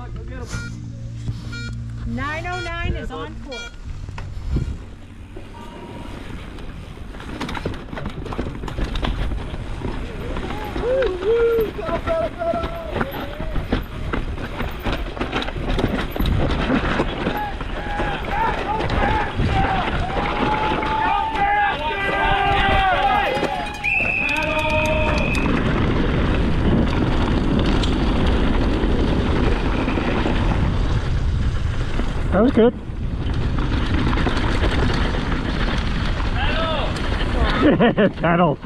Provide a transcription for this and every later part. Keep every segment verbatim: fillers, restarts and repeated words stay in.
nine oh nine is on foot. Woo, woo, pedal, pedal, pedal. That was good. Paddle! Paddle.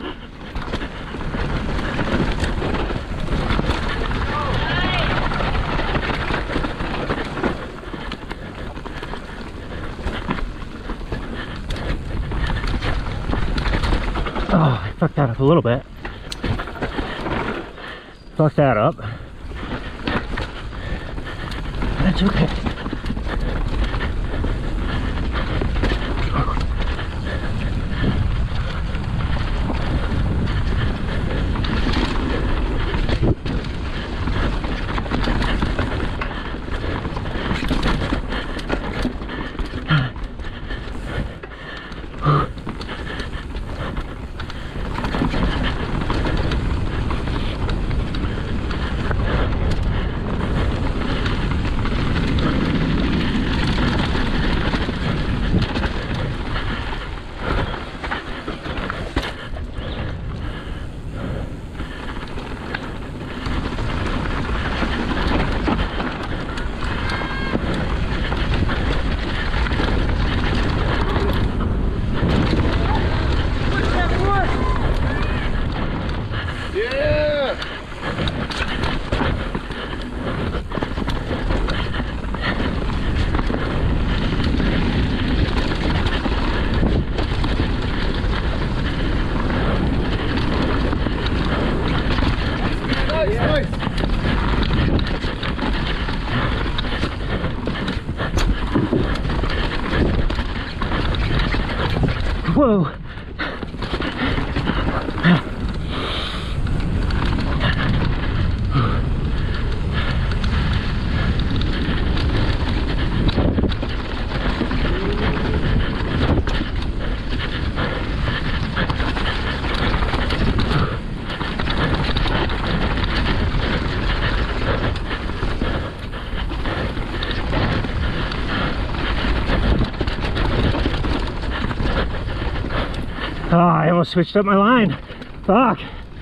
Oh, I fucked that up a little bit. Fucked that up. That's okay. Whoa. Oh, I almost switched up my line. Fuck.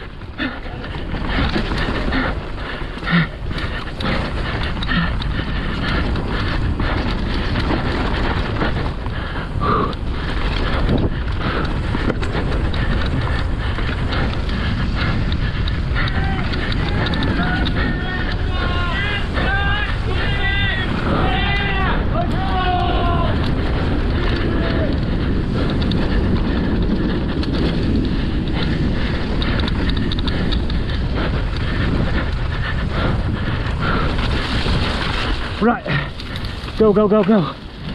Right, go, go, go, go.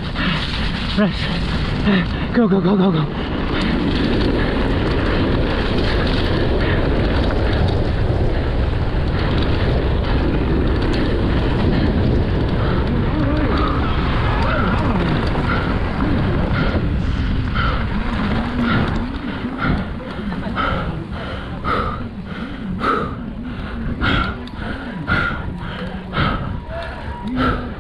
Right, go, go, go, go, go. Yeah.